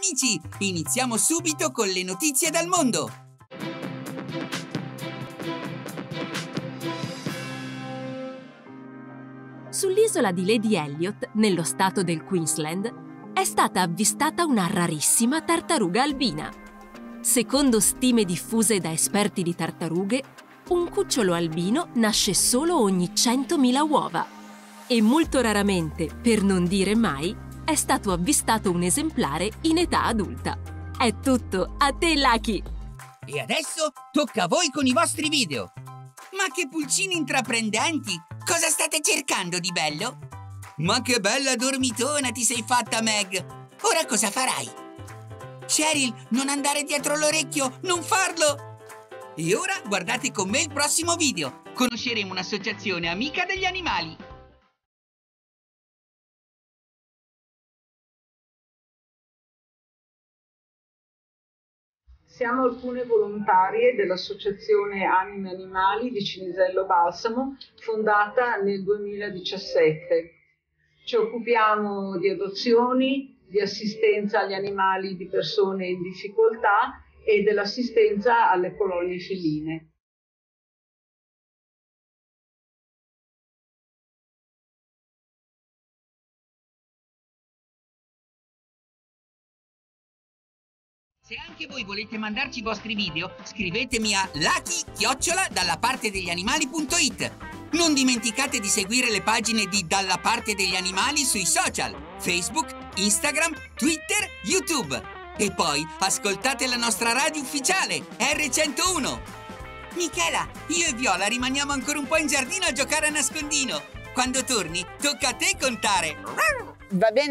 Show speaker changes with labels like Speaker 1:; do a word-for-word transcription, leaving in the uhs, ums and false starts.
Speaker 1: amici, iniziamo subito con le notizie dal mondo.
Speaker 2: Sull'isola di Lady Elliot, nello stato del Queensland, è stata avvistata una rarissima tartaruga albina. Secondo stime diffuse da esperti di tartarughe, un cucciolo albino nasce solo ogni centomila uova e molto raramente, per non dire mai, è stato avvistato un esemplare in età adulta. È tutto, a te Lucky!
Speaker 1: E adesso tocca a voi con i vostri video. Ma che pulcini intraprendenti! Cosa state cercando di bello? Ma che bella dormitona ti sei fatta, Meg! Ora cosa farai? Cheryl, non andare dietro l'orecchio, non farlo! E ora guardate con me il prossimo video. Conosceremo un'associazione amica degli animali.
Speaker 3: Siamo alcune volontarie dell'Associazione Anime Animali di Cinisello Balsamo, fondata nel duemiladiciassette. Ci occupiamo di adozioni, di assistenza agli animali di persone in difficoltà e dell'assistenza alle colonie feline.
Speaker 1: Se anche voi volete mandarci i vostri video, scrivetemi a lucky chiocciola dalla parte degli animali punto it. Non dimenticate di seguire le pagine di Dalla Parte degli Animali sui social, Facebook, Instagram, Twitter, YouTube. E poi ascoltate la nostra radio ufficiale, R centouno. Michela, io e Viola rimaniamo ancora un po' in giardino a giocare a nascondino. Quando torni, tocca a te contare.
Speaker 4: Va bene.